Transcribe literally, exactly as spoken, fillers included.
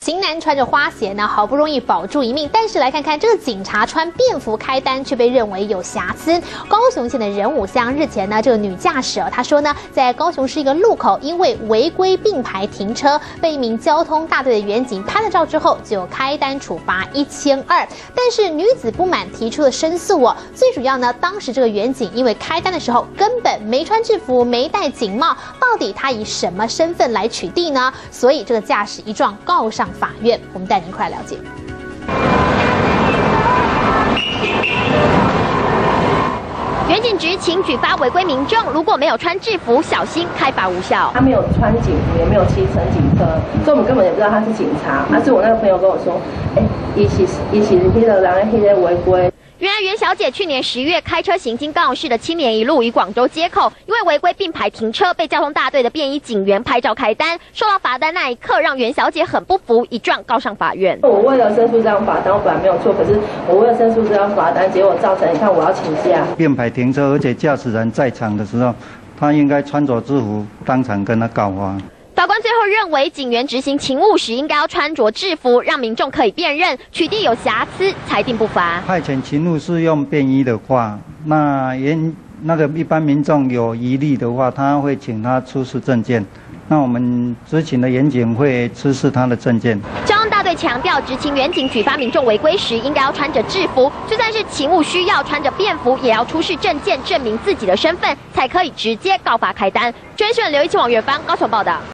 型男穿着花鞋呢，好不容易保住一命，但是来看看这个警察穿便服开单，却被认为有瑕疵。高雄县的仁武乡日前呢，这个女驾驶哦，她说呢，在高雄市一个路口，因为违规并排停车，被一名交通大队的员警拍了照之后，就开单处罚一千二。但是女子不满，提出了申诉哦。最主要呢，当时这个员警因为开单的时候根本没穿制服，没戴警帽，到底他以什么身份来取缔呢？所以这个驾驶一状告上法院，我们带您一块来了解。 远警局请举发违规民众，如果没有穿制服，小心开罚无效。 他没有穿警服，也没有骑乘警车，所以我们根本也不知道他是警察。但是我那个朋友跟我说，哎、欸，一起一起那个人那个违规。 原来袁小姐去年十月开车行经高雄市的青年一路与广州街口，因为违规并排停车，被交通大队的便衣警员拍照开单，收到罚单那一刻，让袁小姐很不服，一状告上法院。 我为了申诉这张罚单，我本来没有错，可是我为了申诉这张罚单，结果造成你看我要请假。 并排停车，而且驾驶人在场的时候，他应该穿着制服，当场跟他告发。 法官最后认为，警员执行勤务时应该要穿着制服，让民众可以辨认，取缔有瑕疵，裁定不罚。 派遣勤务是用便衣的话，那原那个一般民众有疑虑的话，他会请他出示证件。那我们执勤的员警会出示他的证件。 交通大队强调，执勤员警举发民众违规时，应该要穿着制服，就算是勤务需要穿着便服，也要出示证件证明自己的身份，才可以直接告发开单。追讯刘一清网远方高雄报道。